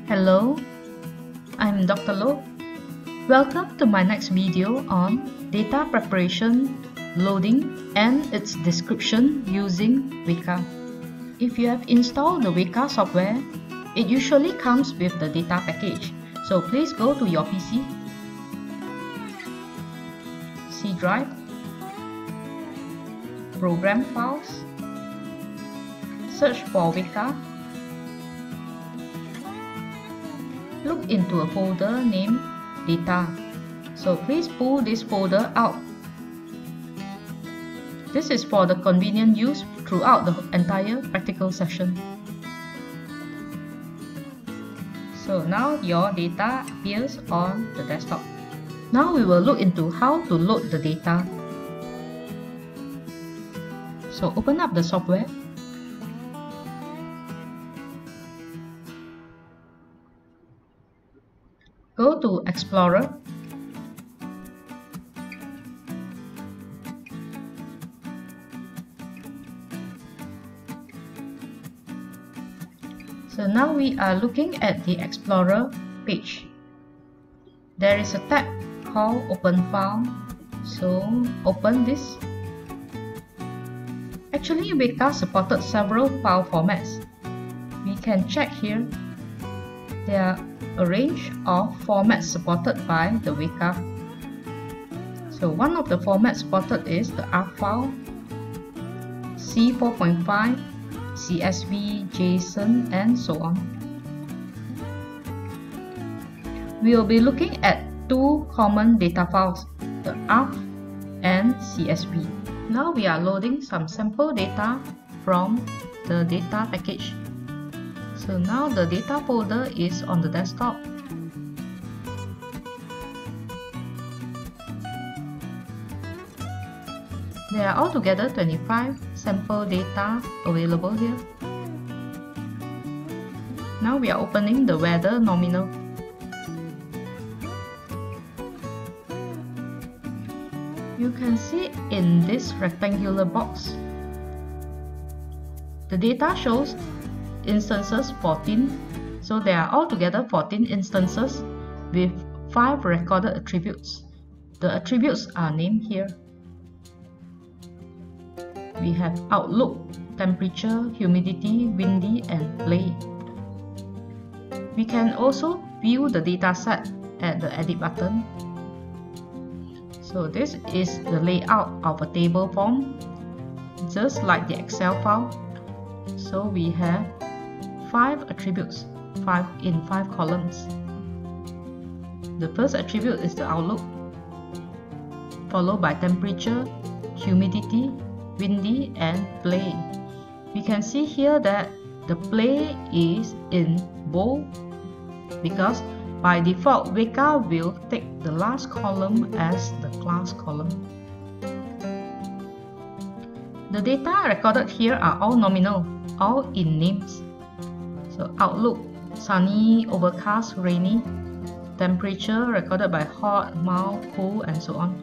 Hello, I'm Dr. Lo. Welcome to my next video on data preparation, loading, and its description using WEKA. If you have installed the WEKA software, it usually comes with the data package. So please go to your PC, C drive, program files, search for WEKA. Look into a folder named Data. So please pull this folder out. This is for the convenient use throughout the entire practical session. So now your data appears on the desktop. Now we will look into how to load the data. So open up the software. Go to Explorer. So now we are looking at the Explorer page. There is a tab called Open File. So open this. Actually, WEKA supported several file formats. We can check here. There are a range of formats supported by the WEKA. So one of the formats supported is the ARC file, C4.5, CSV, JSON, and so on. We will be looking at two common data files, the ARC and CSV. Now we are loading some sample data from the data package. So now the data folder is on the desktop. There are altogether 25 sample data available here. Now we are opening the weather nominal. You can see in this rectangular box, the data shows instances 14. So there are altogether 14 instances with 5 recorded attributes. The attributes are named here. We have outlook, temperature, humidity, windy, and play. We can also view the dataset at the edit button. So this is the layout of a table form, just like the Excel file. So we have 5 attributes, 5 in 5 columns. The first attribute is the outlook, followed by temperature, humidity, windy, and play. We can see here that the play is in bold because by default WEKA will take the last column as the class column. The data recorded here are all nominal, all in names. So outlook, sunny, overcast, rainy. Temperature recorded by hot, mild, cool, and so on.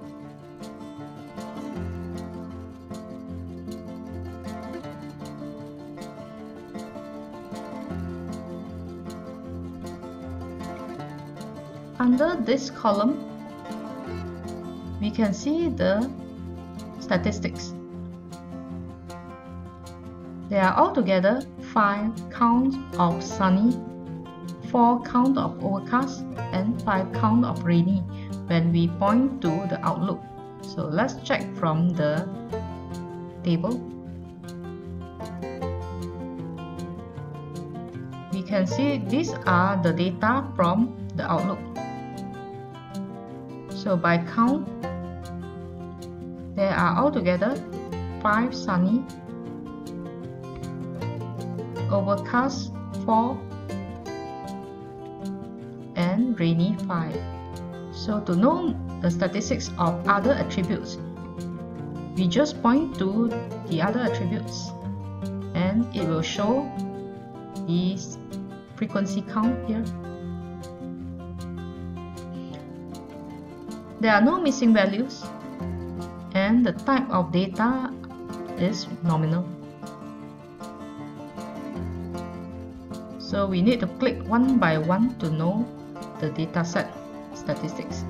Under this column, we can see the statistics. There are altogether 5 counts of sunny, 4 count of overcast, and 5 count of rainy when we point to the outlook. So let's check from the table. We can see these are the data from the outlook. So by count, there are altogether 5 sunny, overcast 4, and rainy 5. So to know the statistics of other attributes, we just point to the other attributes and it will show the frequency count here. There are no missing values and the type of data is nominal. So we need to click one by one to know the dataset statistics.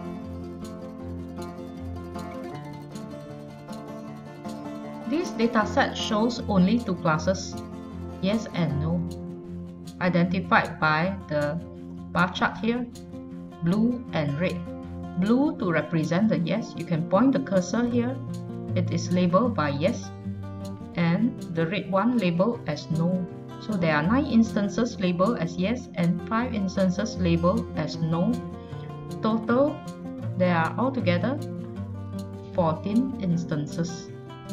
This dataset shows only two classes, yes and no, identified by the bar chart here, blue and red. Blue to represent the yes, you can point the cursor here, it is labeled by yes, and the red one labeled as no. So there are 9 instances labeled as yes and 5 instances labeled as no. Total, there are altogether 14 instances.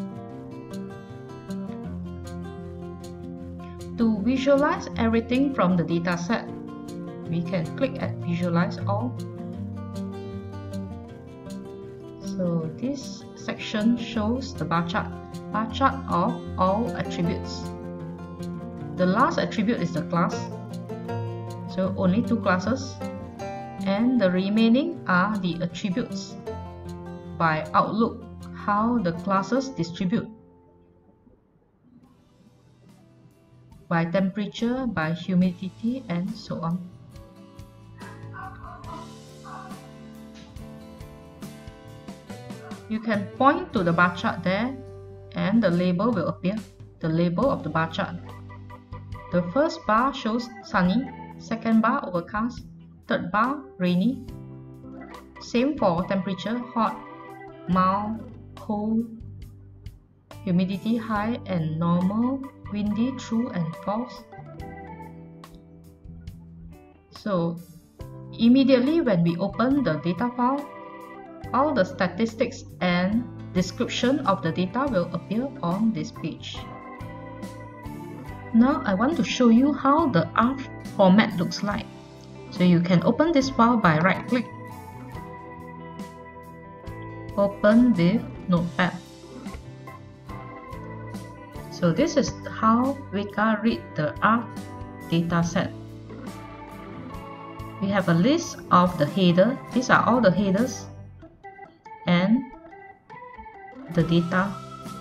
To visualize everything from the dataset, we can click at Visualize All. So this section shows the bar chart of all attributes. The last attribute is the class, so only 2 classes, and the remaining are the attributes by outlook, how the classes distribute by temperature, by humidity, and so on. You can point to the bar chart there and the label will appear, the label of the bar chart. The first bar shows sunny, second bar overcast, third bar rainy. Same for temperature, hot, mild, cold, humidity high and normal, windy, true and false. So immediately when we open the data file, all the statistics and description of the data will appear on this page. Now I want to show you how the ARF format looks like. So you can open this file by right click. Open with Notepad. So this is how WEKA read the ARF dataset. We have a list of the header. These are all the headers and the data.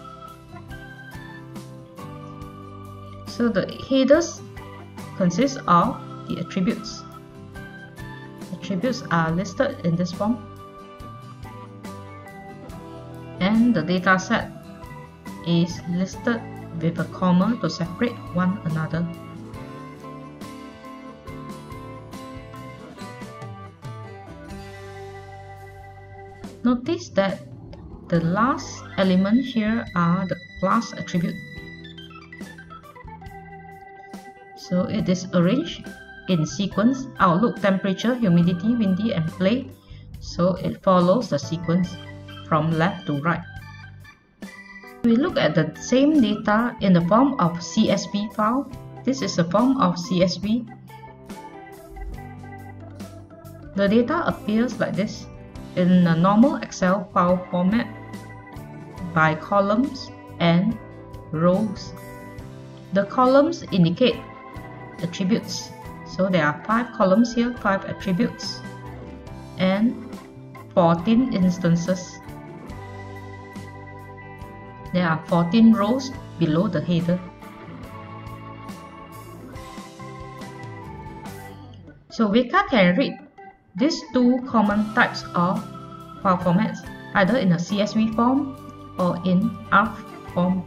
So the headers consist of the attributes. Attributes are listed in this form, and the dataset is listed with a comma to separate one another. Notice that the last element here are the class attribute. So it is arranged in sequence: outlook, temperature, humidity, windy, and play. So it follows the sequence from left to right. We look at the same data in the form of CSV file. This is a form of CSV. The data appears like this in a normal Excel file format by columns and rows. The columns indicate attributes. So there are 5 columns here, 5 attributes, and 14 instances. There are 14 rows below the header. So WEKA can read these 2 common types of file formats, either in a CSV form or in ARF form.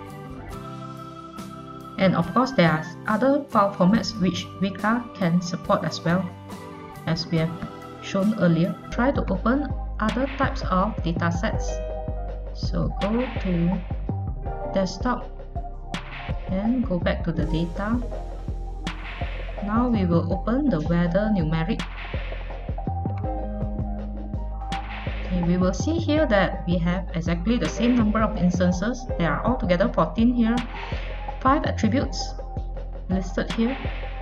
And of course, there are other file formats which WEKA can support as well, as we have shown earlier. Try to open other types of datasets. So go to desktop and go back to the data. Now we will open the weather numeric. Okay, we will see here that we have exactly the same number of instances. There are altogether 14 here. 5 attributes listed here.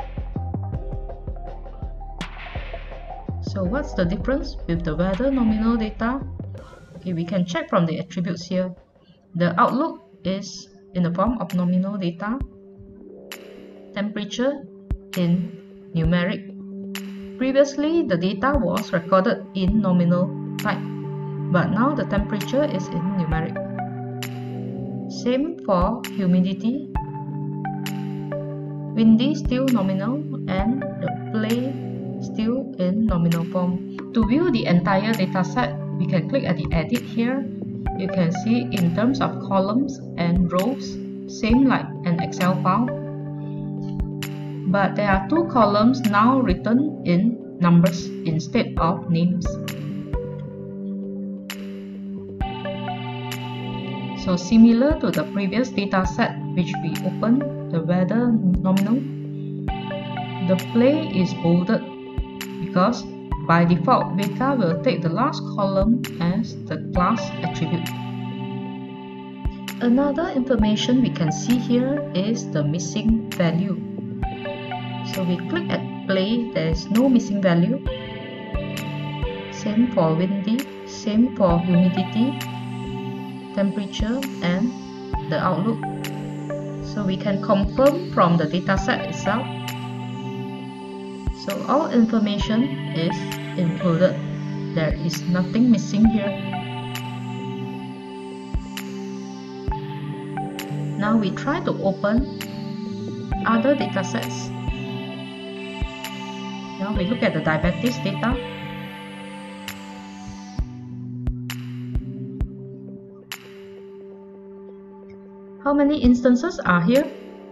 So what's the difference with the weather nominal data? Okay, we can check from the attributes here. The outlook is in the form of nominal data. Temperature in numeric. Previously, the data was recorded in nominal type, but now the temperature is in numeric. Same for humidity. windy still nominal, and the play still in nominal form. To view the entire dataset, we can click at the edit here. You can see in terms of columns and rows, same like an Excel file. But there are two columns now written in numbers instead of names. So similar to the previous dataset which we opened, the weather nominal, the play is bolded because by default WEKA will take the last column as the class attribute. Another information we can see here is the missing value. So we click at play, there is no missing value. Same for windy, same for humidity, temperature, and the outlook. So we can confirm from the dataset itself. So all information is included. There is nothing missing here. Now we try to open other datasets. Now we look at the diabetes data. How many instances are here?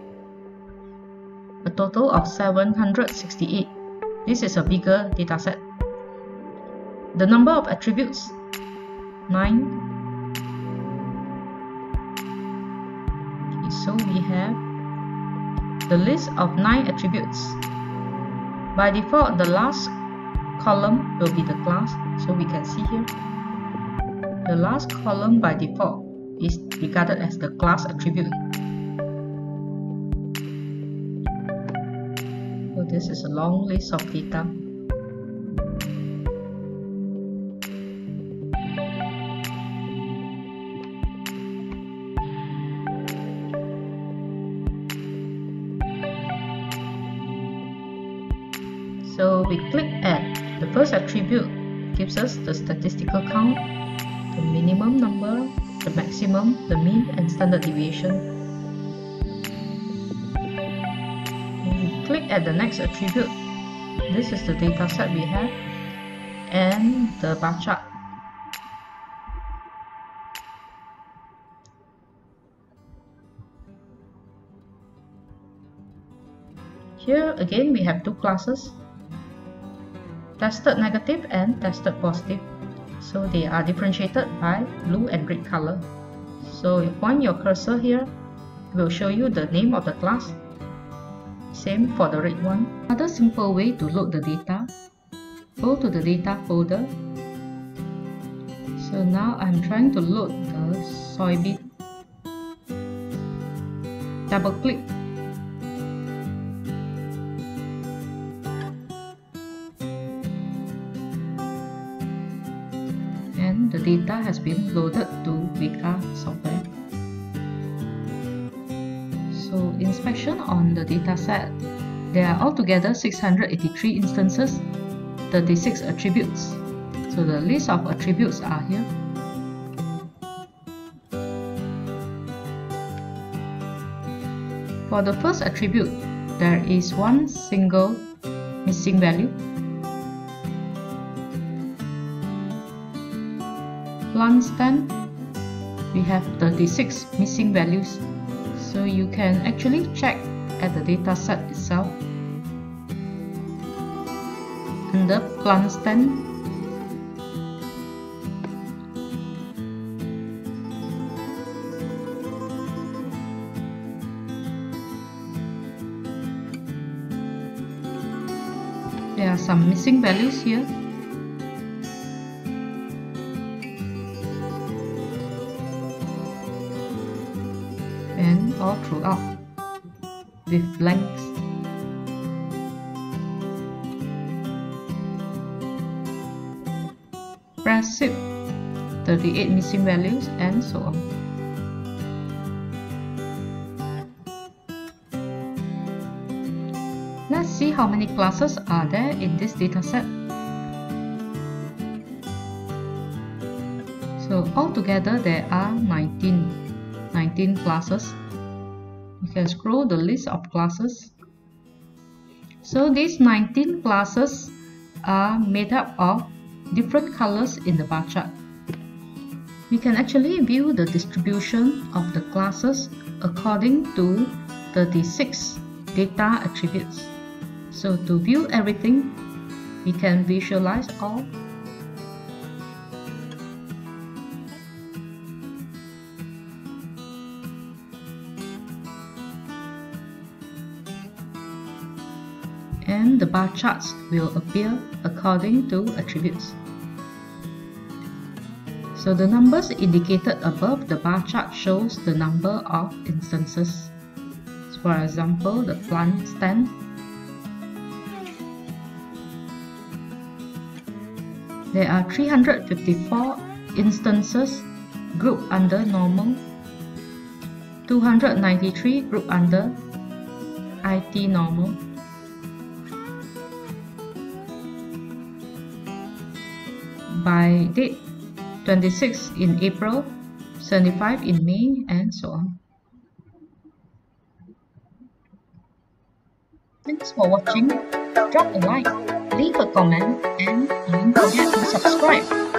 A total of 768. This is a bigger dataset. The number of attributes, 9. Okay, so we have the list of 9 attributes. By default, the last column will be the class, so we can see here. The last column by default is regarded as the class attribute. So this is a long list of data. So we click at the first attribute, gives us the statistical count, the minimum number, the maximum, the mean, and standard deviation. And we click at the next attribute. This is the data set we have, and the bar chart. Here again we have two classes, tested negative and tested positive. So they are differentiated by blue and red color. So you point your cursor here, it will show you the name of the class. Same for the red one. Another simple way to load the data, go to the data folder. So now I'm trying to load the soybean. Double click. And the data has been loaded to WEKA software. So inspection on the dataset, there are altogether 683 instances, 36 attributes. So the list of attributes are here. For the first attribute, there is one single missing value. Plant stand, we have 36 missing values. So you can actually check at the data set itself. Under plant stand, there are some missing values here. And all throughout with blanks. Press Shift, 38 missing values, and so on. Let's see how many classes are there in this dataset. So altogether there are 19 classes. You can scroll the list of classes So these 19 classes are made up of different colors in the bar chart. We can actually view the distribution of the classes according to 36 data attributes. So to view everything, we can visualize all. And the bar charts will appear according to attributes. So the numbers indicated above the bar chart shows the number of instances. So for example, the plant stand. There are 354 instances grouped under normal, 293 grouped under IT normal. By date, 26 in April, 75 in May, and so on. Thanks for watching. Drop a like, leave a comment, and don't forget to subscribe.